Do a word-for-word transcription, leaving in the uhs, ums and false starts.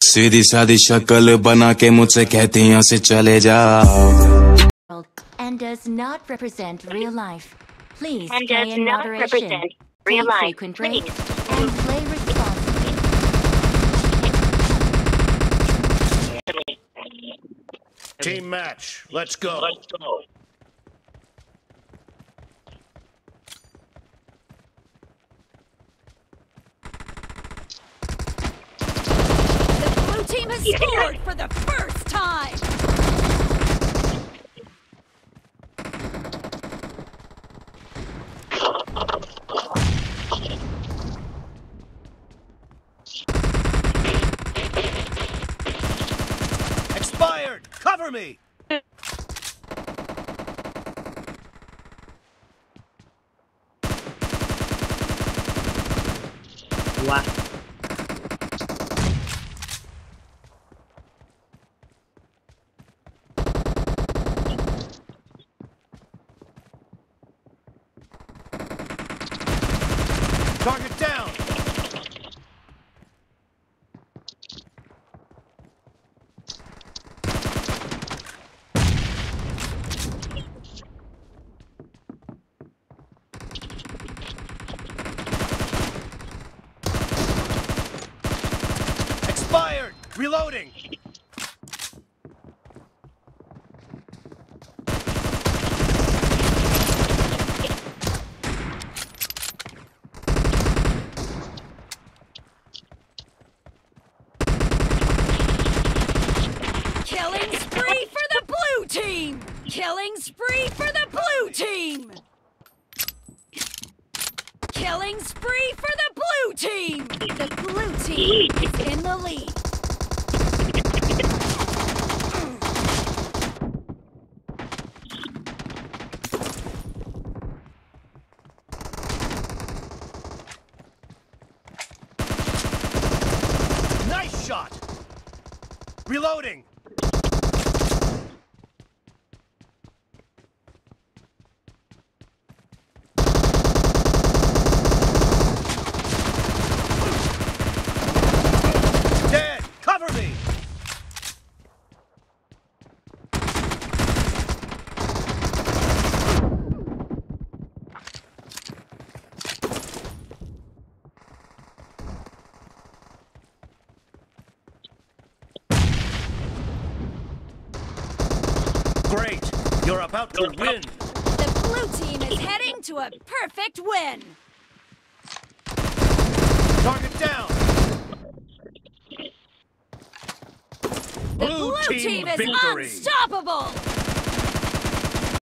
सीधी सादी शक्ल बना के मुझसे कहती यहाँ से चले जाओ. And does not represent real life. Please And play does in not moderation. represent real Take life. frequent breaks Please. and play responsibly. Team match. Let's go. Let's go. The blue team has scored for the first time! Expired! Cover me! Wow. Target down! Expired! Reloading! Killing spree for the blue team! Killing spree for the blue team! Killing spree for the blue team! The blue team is in the lead. Nice shot! Reloading! Dead! Cover me! Great! You're about to win! The blue team is heading to a perfect win. Target down! The Blue blue team team is victory! unstoppable.